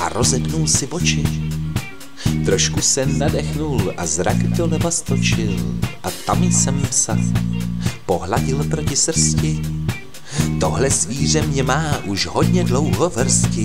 rozepnul si oči. Trošku se nadechnul a zrak doleva stočil a tam jsem psa pohladil proti srsti. Tohle zvíře mě má už hodně dlouho v hrsti.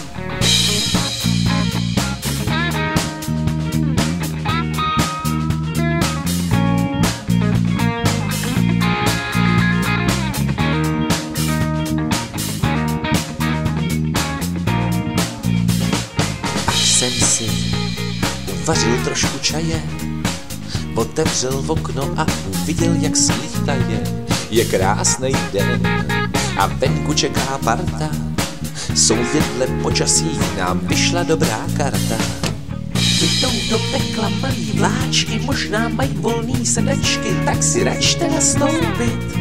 Jsem si uvařil trošku čaje, otevřel okno a uviděl, jak slítaje. Je krásnej den a venku čeká parta, souvědle počasí nám vyšla dobrá karta. Jdou do pekla malý vláčky, možná mají volný sedačky, tak si račte nastoupit.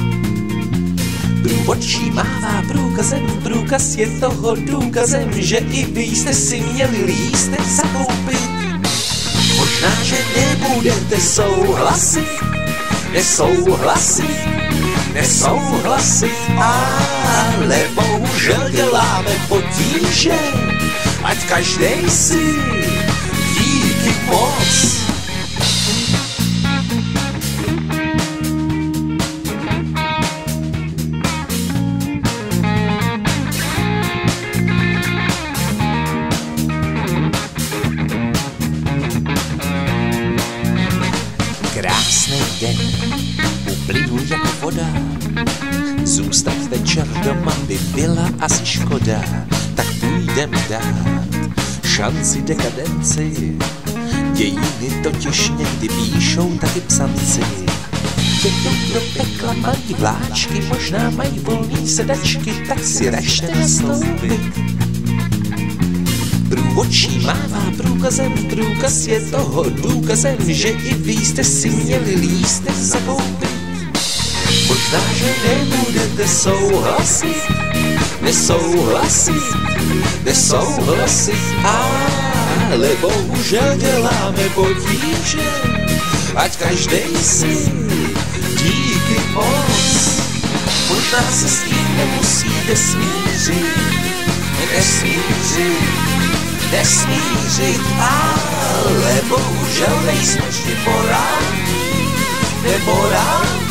Průvodčí mává průkazem, průkaz je toho důkazem, že i vy jste si měli lístek zakoupit. Možná, že nebudete souhlasit, nesouhlasit, ale bohužel děláme potíže, ať každej si díky moc. Krásný den uplynul jako voda, zůstat večer doma by byla asi škoda, tak půjdem dát šanci dekadenci. Dějiny totiž někdy píšou taky psanci. Jedou do pekla malý vláčky, možná mají volný sedačky, tak si račte nastoupit. Průvodčí mává průkazem, průkaz je toho důkazem, že i vy jste si měli lístek zakoupit. Možná, že nebudete nesouhlasit, ale bohužel děláme potíže, ať každej si díky moc. Možná se s tím nemusíte nesmířit, ale bohužel nejsme vždy morální, nemorální.